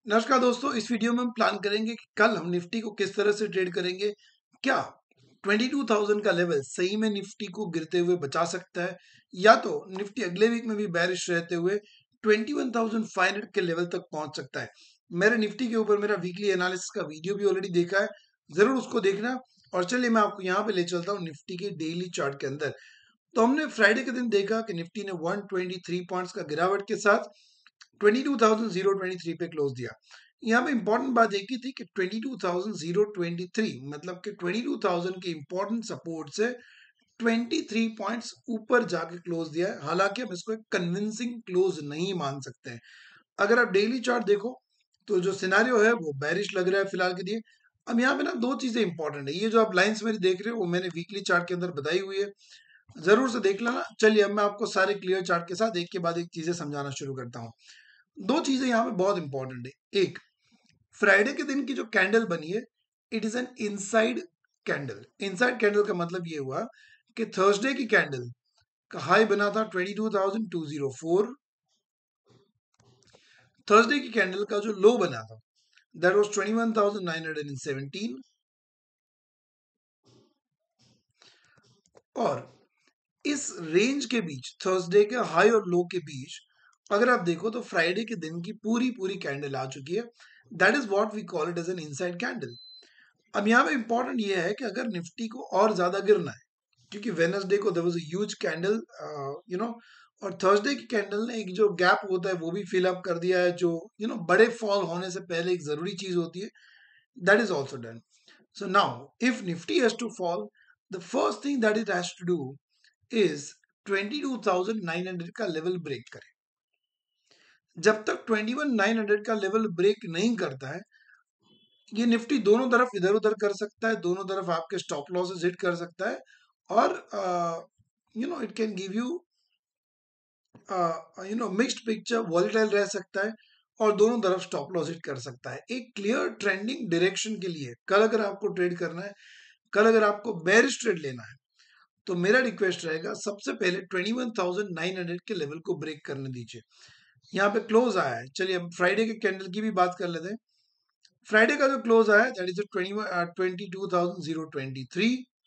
नमस्कार दोस्तों, इस वीडियो में हम प्लान करेंगे कि कल हम निफ्टी को किस तरह से ट्रेड करेंगे। क्या 22,000 का लेवल सही में निफ्टी को गिरते हुए बचा सकता है, या तो निफ्टी अगले वीक में भी बेरिश रहते हुए 21,500 के लेवल तक पहुंच सकता है। मेरे निफ्टी के ऊपर मेरा वीकली एनालिसिस का वीडियो भी ऑलरेडी देखा है, जरूर उसको देखना। और चलिए मैं आपको यहाँ पे ले चलता हूँ निफ्टी के डेली चार्ट के अंदर। तो हमने फ्राइडे के दिन देखा कि निफ्टी ने 123 पॉइंट्स का गिरावट के साथ 22,023 पे क्लोज दिया। यहाँ पे इंपॉर्टेंट बात एक ही थी कि 22,023 मतलब कि 22,000 के इंपॉर्टेंट सपोर्ट से 23 पॉइंट्स ऊपर जाके क्लोज दिया है। हालांकि हम इसको एक कन्विंसिंग क्लोज नहीं मान सकते हैं। अगर आप डेली चार्ट देखो तो जो सिनारियो है वो बेरिश लग रहा है फिलहाल के लिए। अब यहाँ पे ना दो चीजें इंपॉर्टेंट है। ये जो आप लाइंस मेरी देख रहे हो वो मैंने वीकली चार्ट के अंदर बताई हुई है, जरूर से देख लेना। चलिए अब मैं आपको सारे क्लियर चार्ट के साथ एक के बाद एक चीजें समझाना शुरू करता हूँ। दो चीजें यहाँ पे बहुत इंपॉर्टेंट है। एक, फ्राइडे के दिन की जो कैंडल बनी है, it is an inside candle. Inside candle का मतलब ये हुआ कि थर्सडे की कैंडल का हाई बना था 22,204। थर्सडे की कैंडल का जो लो बना था दैट वाज 21,917। और इस रेंज के बीच, थर्सडे के हाई और लो के बीच, अगर आप देखो तो फ्राइडे के दिन की पूरी पूरी कैंडल आ चुकी है। That is what we call it as an inside candle. अब यहाँ पे इंपॉर्टेंट ये है कि अगर निफ्टी को और ज्यादा गिरना है, क्योंकि वेनसडे को there was a huge candle, you know, और थर्सडे की कैंडल ने एक जो गैप होता है वो भी फिल अप कर दिया है, जो बड़े फॉल होने से पहले एक जरूरी चीज होती है। That is also done. So now if Nifty has to fall, the first thing that it has to do is 22,900 का लेवल ब्रेक करे। जब तक 21,900 का लेवल ब्रेक नहीं करता है, ये निफ्टी दोनों तरफ इधर उधर कर सकता है, दोनों तरफ आपके स्टॉप लॉसेस हिट कर सकता है। और it can give you mixed picture, volatile रह सकता है, और दोनों तरफ स्टॉप लॉस हिट कर सकता है। एक क्लियर ट्रेंडिंग डायरेक्शन के लिए कल अगर आपको ट्रेड करना है, कल अगर आपको बेरिश ट्रेड लेना है, तो मेरा रिक्वेस्ट रहेगा सबसे पहले 21,900 के लेवल को ब्रेक करने दीजिए। यहाँ पे क्लोज आया है। चलिए अब फ्राइडे के कैंडल की भी बात कर लेते हैं। फ्राइडे का जो क्लोज आया है दैट इज 22,023।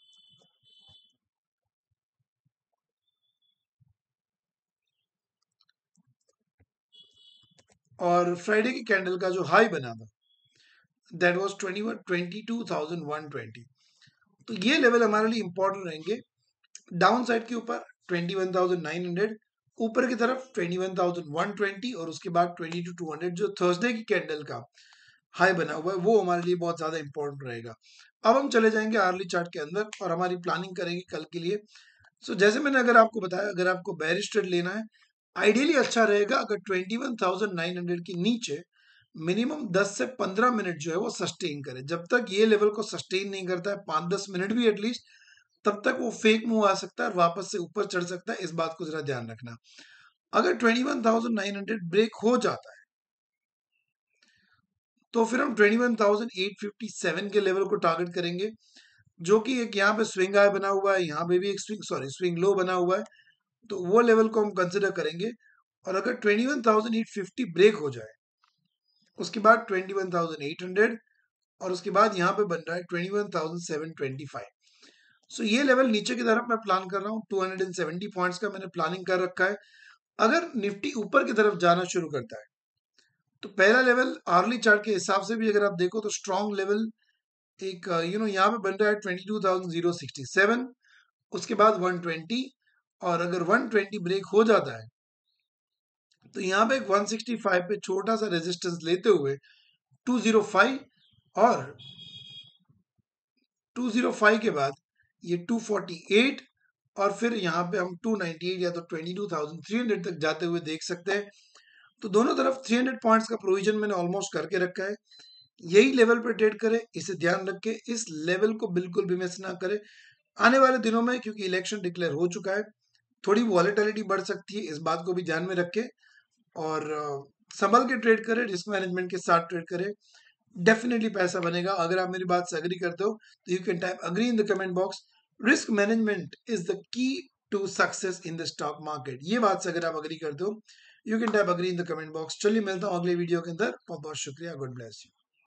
और फ्राइडे की कैंडल का जो हाई बना था दैट वाज 22,120। तो ये लेवल हमारे लिए इंपॉर्टेंट रहेंगे। डाउन साइड के ऊपर 21,900, ऊपर की तरफ 21,120, और उसके बाद 22,200 जो थर्सडे की कैंडल का हाई बना हुआ है वो हमारे लिए बहुत ज्यादा इंपॉर्टेंट रहेगा। अब हम चले जाएंगे अर्ली चार्ट के अंदर और हमारी प्लानिंग करेंगे कल के लिए। जैसे मैंने अगर आपको बताया, अगर आपको बेरिश ट्रेड लेना है, आइडियली अच्छा रहेगा अगर 21,900 के नीचे मिनिमम 10 से 15 मिनट जो है वो सस्टेन करे। जब तक ये लेवल को सस्टेन नहीं करता है, 5-10 मिनट भी एटलीस्ट, तब तक वो फेक मूव आ सकता है और वापस से ऊपर चढ़ सकता है। इस बात को जरा ध्यान रखना। अगर 21,900 ब्रेक हो जाता है तो फिर हम 21,857 के लेवल को टारगेट करेंगे, जो कि एक यहाँ पे स्विंग हाई बना हुआ है, यहाँ पे भी एक स्विंग लो बना हुआ है। तो वो लेवल को हम कंसिडर करेंगे। और अगर 21,850 ब्रेक हो जाए, उसके बाद 21,800, और उसके बाद यहाँ पे बन रहा है 21,725। ये लेवल नीचे की तरफ मैं प्लान कर रहा हूँ। 270 पॉइंट्स का मैंने प्लानिंग कर रखा है। अगर निफ्टी ऊपर की तरफ जाना शुरू करता है तो पहला लेवल आर्ली चार्ट के हिसाब से भी अगर आप देखो तो स्ट्रॉन्ग लेवल एक यहाँ पे बन रहा है 22,067, उसके बाद 120। और अगर 120 ब्रेक हो जाता है तो यहाँ पे एक 165 पे छोटा सा रेजिस्टेंस लेते हुए 205, और 205 के बाद ये 248, और फिर यहाँ पे हम 298 या तो 22,300 तक जाते हुए देख सकते हैं। तो दोनों तरफ 300 पॉइंट्स का प्रोविजन मैंने ऑलमोस्ट करके रखा है। यही लेवल पर ट्रेड करें, इसे ध्यान रख के इस लेवल को बिल्कुल भी मिस ना करें। आने वाले दिनों में क्योंकि इलेक्शन डिक्लेयर हो चुका है, थोड़ी वॉलेटिलिटी बढ़ सकती है, इस बात को भी ध्यान में रखें। और संभल के ट्रेड करें, रिस्क मैनेजमेंट के साथ ट्रेड करें, डेफिनेटली पैसा बनेगा। अगर आप मेरी बात से अग्री करते हो तो you can type agree in the comment box. Risk management is the key to success in the stock market. ये बात से अगर आप अग्री करते हो, you can type agree in the comment box. चलिए मिलता हूँ अगले वीडियो के अंदर। बहुत बहुत शुक्रिया। God bless you.